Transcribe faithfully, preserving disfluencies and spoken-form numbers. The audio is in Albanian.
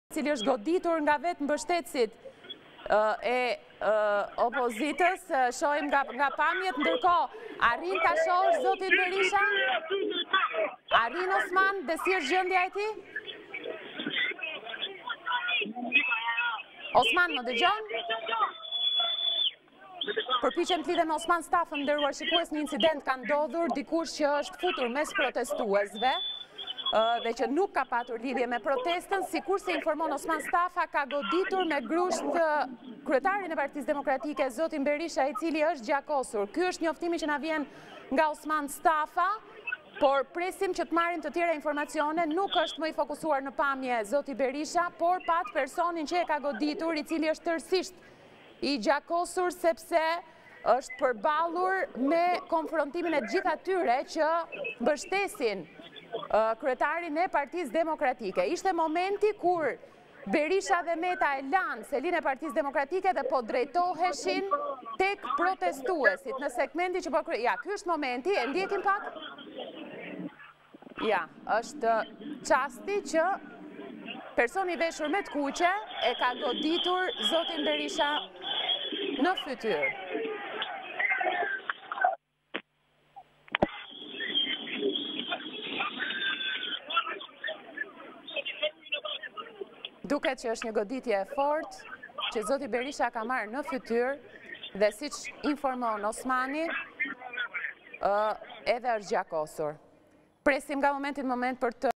cili është goditur nga vetë mbështetësit e opozitës, shohim nga pamjet, ndërkohë, arrin ta shohësh zotin Berisha? Arrin Osman, dhe si është gjendja e tij? Osman, më dëgjon? Përpiqem të lidhem me Osman Stafën, nderuar shikues, një incident ka ndodhur, dikush që është futur mes protestuesve dhe që nuk ka patur lidhje me protestën, sikurse informon Osman Stafa, ka goditur me grusht kryetarin e Partisë Demokratike, zotin Berisha, i cili është gjakosur. Ky është njoftimi që na vjen nga Osman Stafa, por presim që të marrim të tjera informacione. Nuk është më i fokusuar në pamje zoti Berisha, por pat personin që e ka goditur, i cili është tërësisht i gjakosur sepse është përballur me konfrontimin e gjithë atyre që mbështesin kryetarin e Partisë Demokratike. Ishte momenti kur Berisha dhe Meta e lanë selin e Partisë Demokratike dhe po drejtoheshin tek protestuesit në segmenti që po kry... Ja, ky është momenti, e ndjekim pak? Ja, është çasti që personi veshur me të kuqe e ka goditur zotin Berisha në fytyrë. Duket që është një goditje e fortë që zoti Berisha ka marrë në fytyrë dhe siç informon Osmani, edhe është gjakosur. Presim nga momenti në moment për të